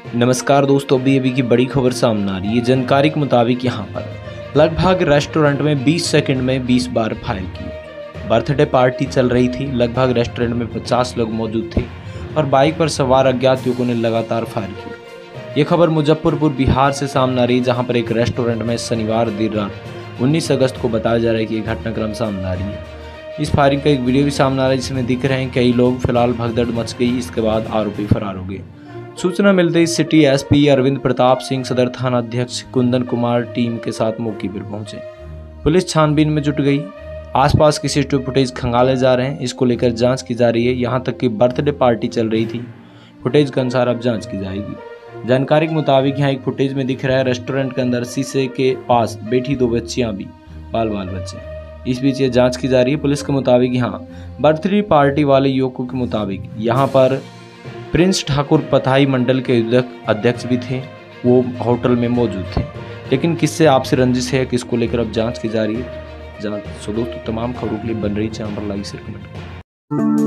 नमस्कार दोस्तों, अभी की बड़ी खबर सामने आ रही है। जानकारी के मुताबिक यहाँ पर लगभग रेस्टोरेंट में 20 सेकंड में 20 बार फायर की। बर्थडे पार्टी चल रही थी। लगभग रेस्टोरेंट में 50 लोग मौजूद थे और बाइक पर सवार अज्ञात युवकों ने लगातार फायर किया। ये खबर मुजफ्फरपुर बिहार से सामने आ रही है, जहाँ पर एक रेस्टोरेंट में शनिवार देर रात 19 अगस्त को बताया जा रहा है कि ये घटनाक्रम सामने आ रही है। इस फायरिंग का एक वीडियो भी सामने आ रहा है जिसमें दिख रहे हैं कई लोग। फिलहाल भगदड़ मच गई। इसके बाद आरोपी फरार हो गए। सूचना मिलते ही सिटी एसपी अरविंद प्रताप सिंह, सदर थाना अध्यक्ष कुंदन कुमार टीम के साथ मौके पर पहुंचे। पुलिस छानबीन में जुट गई। आसपास की सीसीटीवी फुटेज खंगाले जा रहे हैं। इसको लेकर जांच की जा रही है। यहां तक कि बर्थडे पार्टी चल रही थी। फुटेज के अनुसार अब जांच की जाएगी। जानकारी के मुताबिक यहाँ एक फुटेज में दिख रहा है रेस्टोरेंट के अंदर शीशे के पास बैठी 2 बच्चियां भी बाल बच्चे। इस बीच ये जांच की जा रही है। पुलिस के मुताबिक यहाँ बर्थडे पार्टी वाले युवकों के मुताबिक यहाँ पर प्रिंस ठाकुर पथाई मंडल के अध्यक्ष भी थे। वो होटल में मौजूद थे, लेकिन किससे आपसी रंजिश है किसको लेकर अब जांच की जा रही है। दोस्तों, तमाम खबरों के लिए बन रही चैनल पर लाइक शेयर कमेंट।